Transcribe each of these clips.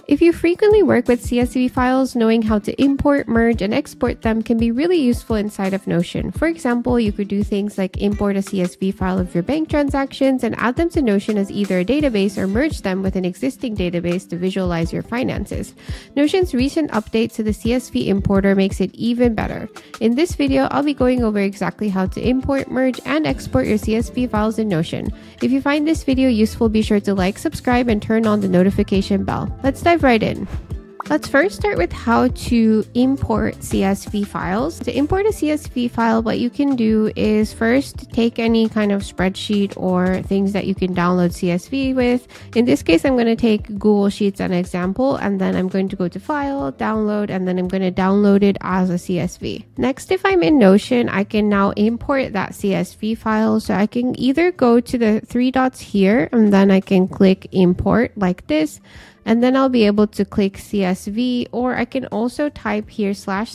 If you frequently work with CSV files, knowing how to import, merge, and export them can be really useful inside of Notion. For example, you could do things like import a CSV file of your bank transactions and add them to Notion as either a database or merge them with an existing database to visualize your finances. Notion's recent update to the CSV importer makes it even better. In this video, I'll be going over exactly how to import, merge, and export your CSV files in Notion. If you find this video useful, be sure to like, subscribe, and turn on the notification bell. Let's dive right in. Let's first start with how to import CSV files. To import a CSV file, what you can do is first take any kind of spreadsheet or things that you can download CSV with. In this case, I'm going to take Google Sheets as an example, and then I'm going to go to File, Download, and then I'm going to download it as a CSV. Next, if I'm in Notion, I can now import that CSV file. So I can either go to the three dots here, and then I can click Import like this. And then I'll be able to click CSV, or I can also type here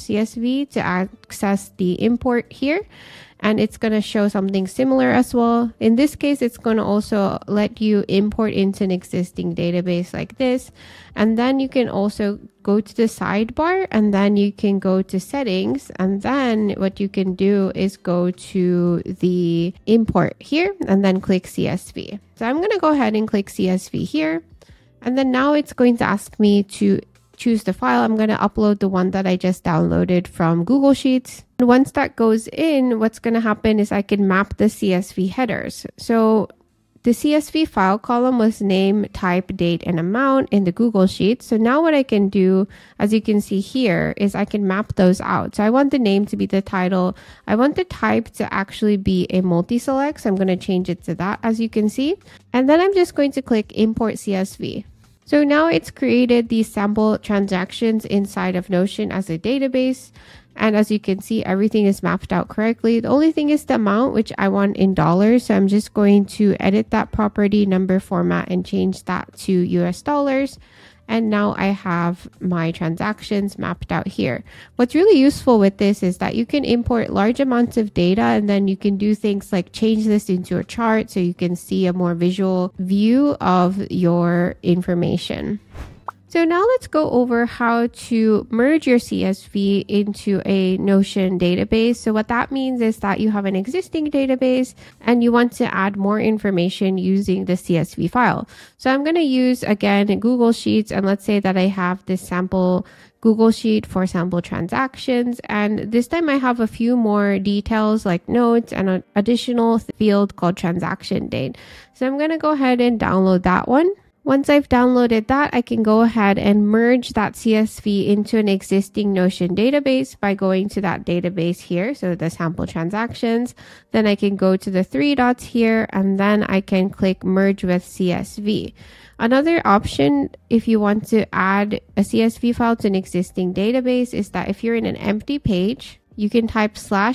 /CSV to access the import here. And it's going to show something similar as well. In this case, it's going to also let you import into an existing database like this. And then you can also go to the sidebar, and then you can go to settings. And then what you can do is go to the import here and then click CSV. So I'm going to go ahead and click CSV here. And then now it's going to ask me to choose the file. I'm going to upload the one that I just downloaded from Google Sheets. And once that goes in, what's going to happen is I can map the CSV headers. So the CSV file column was name, type, date, and amount in the Google Sheets. So now what I can do, as you can see here, is I can map those out. So I want the name to be the title. I want the type to actually be a multi-select. So I'm going to change it to that, as you can see. And then I'm just going to click Import CSV. So now it's created these sample transactions inside of Notion as a database. And as you can see, everything is mapped out correctly. The only thing is the amount, which I want in dollars. So I'm just going to edit that property number format and change that to US dollars. And now I have my transactions mapped out here. What's really useful with this is that you can import large amounts of data, and then you can do things like change this into a chart so you can see a more visual view of your information. So now let's go over how to merge your CSV into a Notion database. So what that means is that you have an existing database and you want to add more information using the CSV file. So I'm going to use, again, Google Sheets, and let's say that I have this sample Google Sheet for sample transactions. And this time I have a few more details like notes and an additional field called transaction date. So I'm going to go ahead and download that one. Once I've downloaded that, I can go ahead and merge that CSV into an existing Notion database by going to that database here, so the sample transactions. Then I can go to the three dots here, and then I can click Merge with CSV. Another option, if you want to add a CSV file to an existing database, is that if you're in an empty page, you can type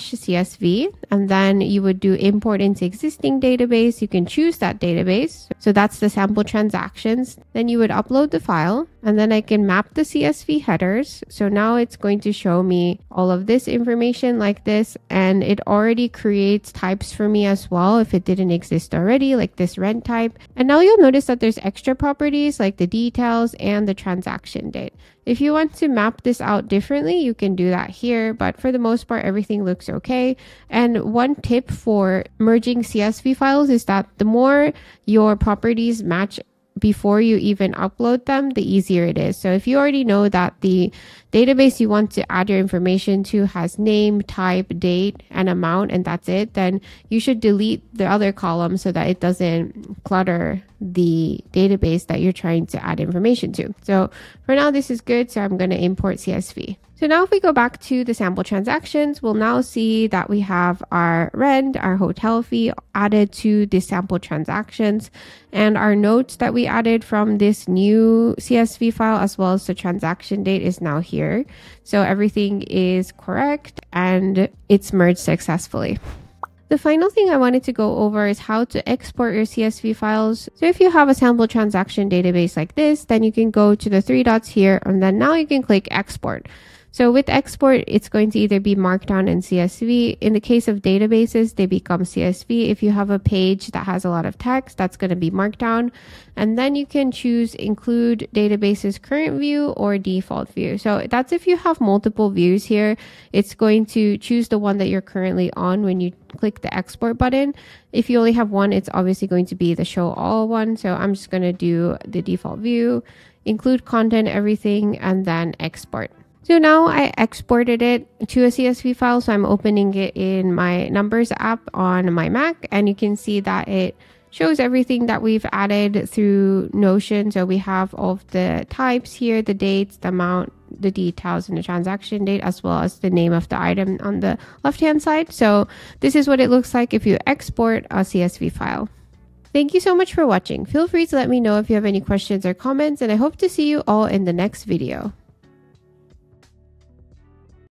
/CSV, and then you would do import into existing database. You can choose that database. So that's the sample transactions. Then you would upload the file, and then I can map the CSV headers. So now it's going to show me all of this information like this, and it already creates types for me as well if it didn't exist already, like this rent type. And now you'll notice that there's extra properties like the details and the transaction date. If you want to map this out differently, you can do that here, but for the most part, everything looks okay. And one tip for merging CSV files is that the more your properties match before you even upload them, the easier it is. So if you already know that the database you want to add your information to has name, type, date, and amount, and that's it, then you should delete the other column so that it doesn't clutter the database that you're trying to add information to. So for now, this is good. So I'm going to import CSV. So now if we go back to the sample transactions, we'll now see that we have our rent, our hotel fee added to the sample transactions, and our notes that we added from this new CSV file, as well as the transaction date, is now here. So everything is correct and it's merged successfully. The final thing I wanted to go over is how to export your CSV files. So if you have a sample transaction database like this, then you can go to the three dots here, and then now you can click export. So with export, it's going to either be Markdown and CSV. In the case of databases, they become CSV. If you have a page that has a lot of text, that's going to be Markdown. And then you can choose include databases current view or default view. So that's if you have multiple views here, it's going to choose the one that you're currently on when you click the export button. If you only have one, it's obviously going to be the show all one. So I'm just going to do the default view, include content, everything, and then export. So now I exported it to a CSV file. So I'm opening it in my Numbers app on my Mac, and you can see that it shows everything that we've added through Notion. So we have all of the types here, the dates, the amount, the details, and the transaction date, as well as the name of the item on the left-hand side. So this is what it looks like if you export a CSV file. Thank you so much for watching. Feel free to let me know if you have any questions or comments, and I hope to see you all in the next video.